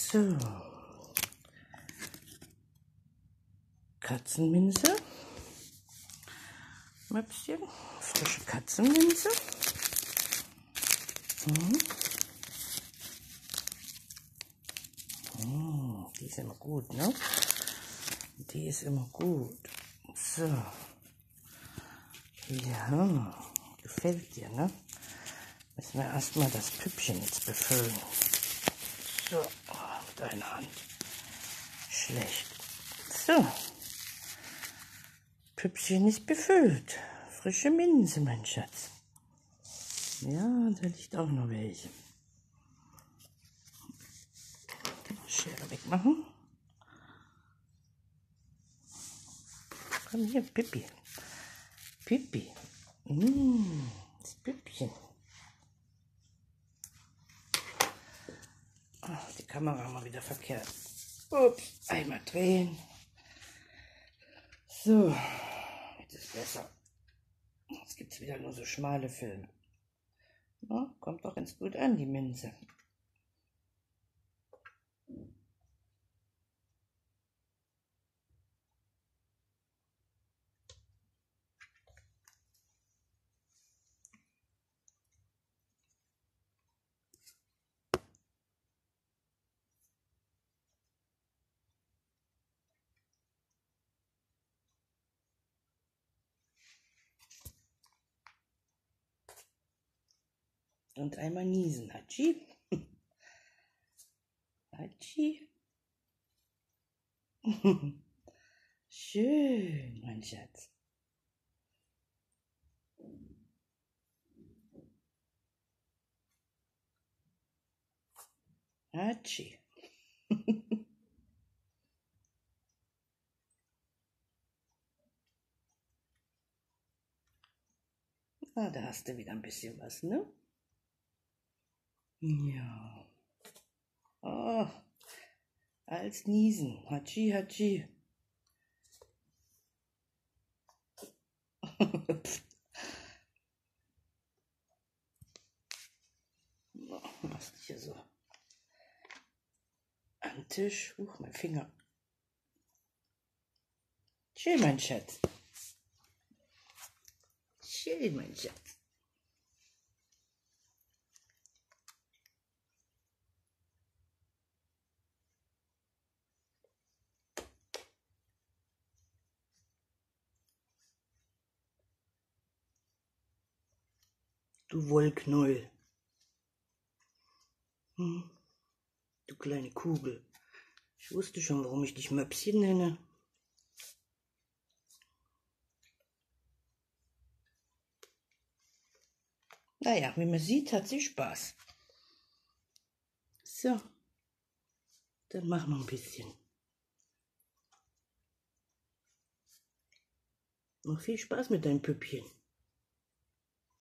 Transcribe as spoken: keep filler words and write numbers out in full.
So. Katzenminze. Möpschen. Frische Katzenminze. Mhm. Mhm. Die ist immer gut, ne? Die ist immer gut. So. Ja. Gefällt dir, ne? Müssen wir erstmal das Püppchen jetzt befüllen. So. Mit einer Hand. Schlecht. So. Püppchen ist befüllt. Frische Minze, mein Schatz. Ja, da liegt auch noch welche. Schere wegmachen. Komm hier, Pippi. Pippi. Mmh, das Püppchen. Ach, die Kamera mal wieder verkehrt. Ups, einmal drehen. So, jetzt ist besser. Jetzt gibt es wieder nur so schmale Filme. Na, kommt doch ganz gut an, die Minze. Und einmal niesen, Hatschi. Hatschi. Schön, mein Schatz. Hatschi. Ah, da hast du wieder ein bisschen was, ne? Ja. Oh, als Niesen. Hatschi, Hatschi. Machst dich hier so am Tisch. Huch, mein Finger. Schön, mein Schatz. Schön, mein Schatz. Du Wollknäuel. Hm. Du kleine Kugel. Ich wusste schon, warum ich dich Möpschen nenne. Naja, wie man sieht, hat sie Spaß. So, dann mach noch ein bisschen. Noch viel Spaß mit deinem Püppchen.